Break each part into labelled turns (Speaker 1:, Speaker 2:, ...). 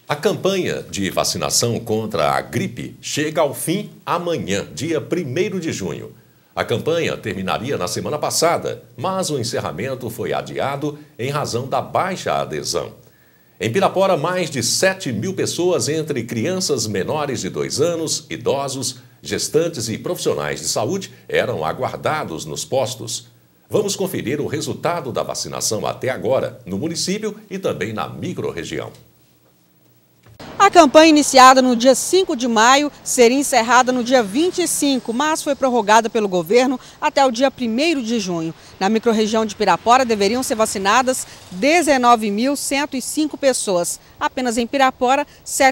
Speaker 1: A campanha de vacinação contra a gripe chega ao fim amanhã, dia 1º de junho. A campanha terminaria na semana passada, mas o encerramento foi adiado em razão da baixa adesão. Em Pirapora, mais de 7.000 pessoas, entre crianças menores de 2 anos, idosos, gestantes e profissionais de saúde, eram aguardados nos postos. Vamos conferir o resultado da vacinação até agora, no município e também na microrregião.
Speaker 2: A campanha iniciada no dia 5 de maio seria encerrada no dia 25, mas foi prorrogada pelo governo até o dia 1º de junho. Na microrregião de Pirapora deveriam ser vacinadas 19.105 pessoas. Apenas em Pirapora,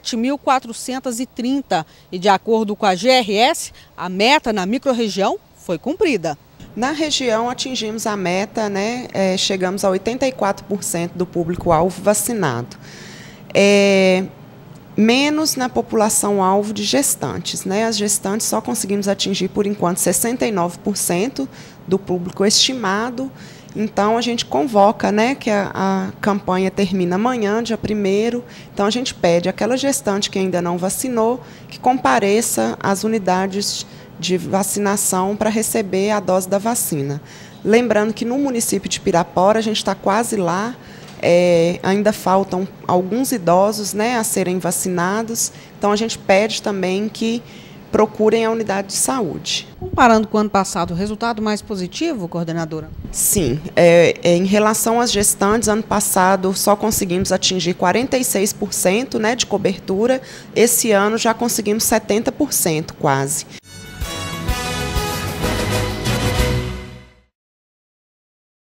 Speaker 2: 7.430. E de acordo com a GRS, a meta na microrregião foi cumprida.
Speaker 3: Na região atingimos a meta, chegamos a 84% do público-alvo vacinado. Menos na população-alvo de gestantes. As gestantes só conseguimos atingir, por enquanto, 69% do público estimado. Então, a gente convoca que a campanha termina amanhã, dia 1º. Então, a gente pede àquela gestante que ainda não vacinou que compareça às unidades de vacinação para receber a dose da vacina. Lembrando que no município de Pirapora, a gente está quase lá. Ainda faltam alguns idosos a serem vacinados, então a gente pede também que procurem a unidade de saúde.
Speaker 2: Comparando com o ano passado, o resultado mais positivo, coordenadora?
Speaker 3: Sim, em relação às gestantes, ano passado só conseguimos atingir 46% de cobertura, esse ano já conseguimos 70% quase.